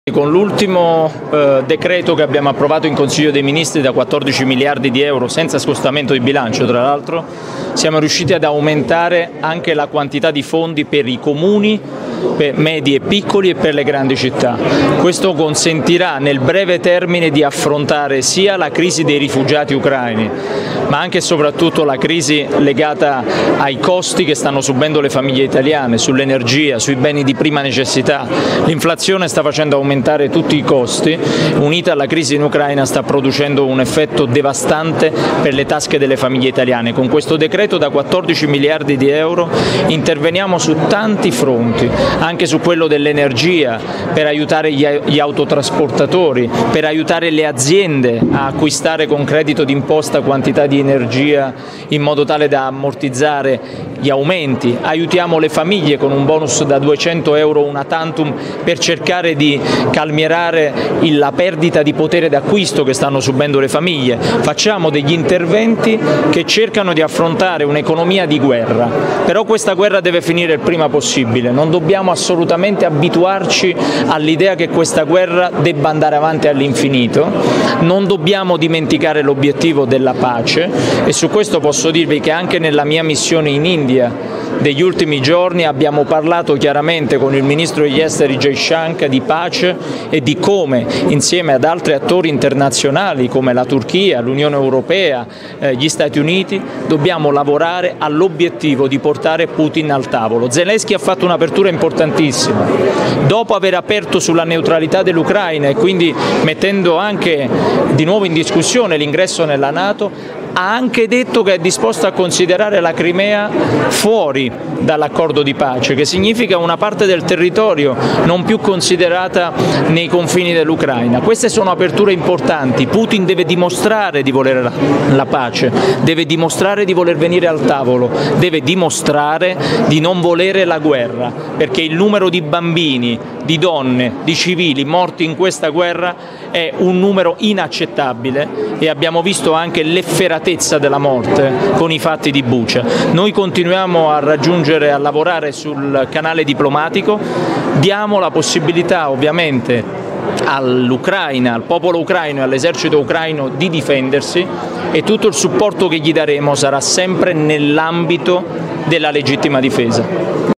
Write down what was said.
Con l'ultimo decreto che abbiamo approvato in Consiglio dei Ministri da 14 miliardi di euro, senza scostamento di bilancio tra l'altro, siamo riusciti ad aumentare anche la quantità di fondi per i comuni, per medi e piccoli e per le grandi città. Questo consentirà nel breve termine di affrontare sia la crisi dei rifugiati ucraini, ma anche e soprattutto la crisi legata ai costi che stanno subendo le famiglie italiane, sull'energia, sui beni di prima necessità. L'inflazione sta facendo aumentare tutti i costi, unita alla crisi in Ucraina sta producendo un effetto devastante per le tasche delle famiglie italiane. Con questo decreto da 14 miliardi di euro interveniamo su tanti fronti, anche su quello dell'energia, per aiutare gli autotrasportatori, per aiutare le aziende a acquistare con credito d'imposta quantità di energia in modo tale da ammortizzare gli aumenti, aiutiamo le famiglie con un bonus da 200 euro una tantum per cercare di calmierare la perdita di potere d'acquisto che stanno subendo le famiglie. Facciamo degli interventi che cercano di affrontare un'economia di guerra, però questa guerra deve finire il prima possibile, non dobbiamo assolutamente abituarci all'idea che questa guerra debba andare avanti all'infinito, non dobbiamo dimenticare l'obiettivo della pace e su questo posso dirvi che anche nella mia missione in India degli ultimi giorni abbiamo parlato chiaramente con il Ministro degli Esteri Jaishankar di pace e di come, insieme ad altri attori internazionali come la Turchia, l'Unione Europea, gli Stati Uniti, dobbiamo lavorare all'obiettivo di portare Putin al tavolo. Zelensky ha fatto un'apertura importantissima. Dopo aver aperto sulla neutralità dell'Ucraina e quindi mettendo anche di nuovo in discussione l'ingresso nella NATO, ha anche detto che è disposto a considerare la Crimea fuori dall'accordo di pace, che significa una parte del territorio non più considerata nei confini dell'Ucraina. Queste sono aperture importanti. Putin deve dimostrare di volere la pace, deve dimostrare di voler venire al tavolo, deve dimostrare di non volere la guerra, perché il numero di bambini, di donne, di civili morti in questa guerra è un numero inaccettabile e abbiamo visto anche l'efferatezza della morte con i fatti di Bucha. Noi continuiamo a raggiungere, a lavorare sul canale diplomatico, diamo la possibilità ovviamente all'Ucraina, al popolo ucraino e all'esercito ucraino di difendersi e tutto il supporto che gli daremo sarà sempre nell'ambito della legittima difesa.